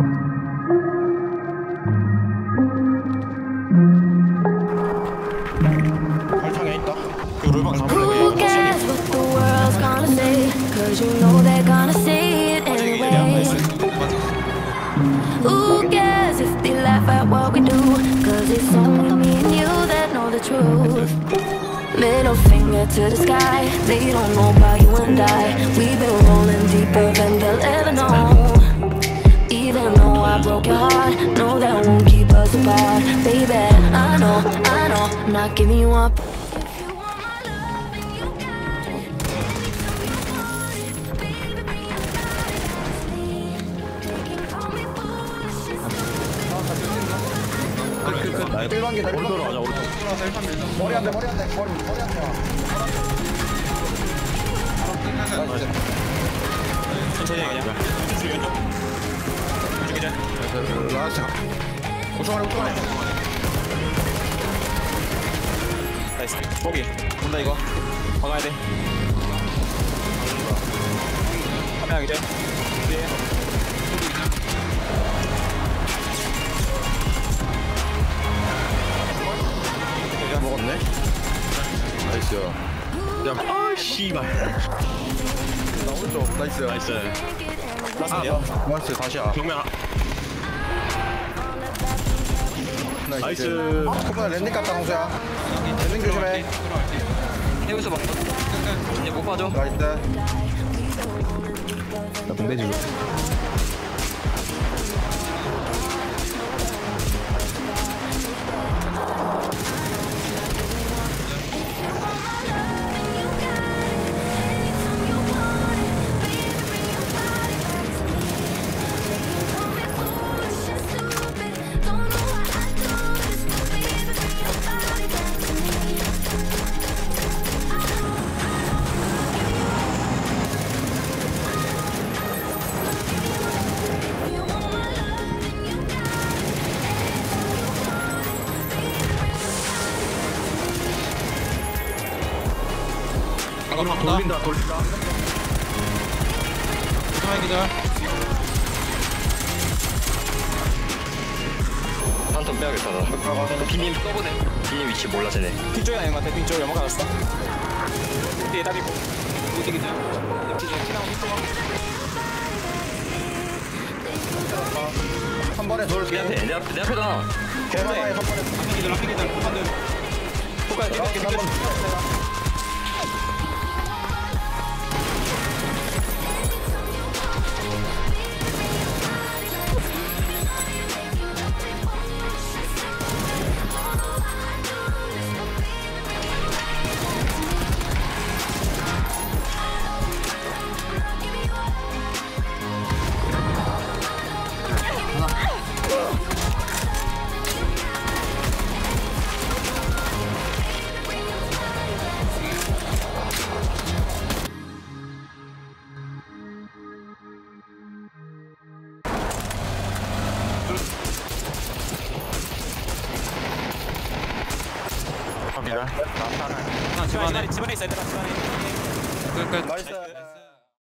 발창에 있다. 그 롤방 잡을래. Who cares what the world's gonna say? Cause you know they're gonna say it anyway. Who cares if they laugh at what we do? Cause it's only me and you that know the truth. Middle finger to the sky. They don't know about you and I. We've been rolling deeper than they'll ever know. Even though I broke your heart, no, that won't keep us apart. Baby, I know, I'm not giving you up. 일반기 오른쪽으로 가자. 오른쪽. 머리 안 돼. 머리 안 돼. 천천히 그냥. 왼쪽 이제. 라스트. 우승하래. 나이스. 포기. 본다 이거. 박아야 돼. 한 명 이제. 뒤에. 먹었네. 나이스. 야, 아 씨발. 나 오른쪽. 나이스. 라스트야. 나이스. 다시야. 정면. 나이스. 코코나 랜딩 갔다 홍수야. 랜딩 조심해. 해우서 봐. 이제 못 봐줘. 나이스. 나 동대 지금. 돌린다. 기자. 한턴 빼야겠다 나. 비님 떠보네. 비님 위치 몰라 쟤네. 뒤쪽에 아닌 것 같아. 뒤쪽 연막 알았어. 뒤에 답이고. 어디 기자. 한 번에 돌. 내 앞에 내 앞에다. 개사마에 한 번에. 앞에 기자. 한번 똑같이 한 번. 집안에 있어 얘들아. 집안에. 끝. 나이스.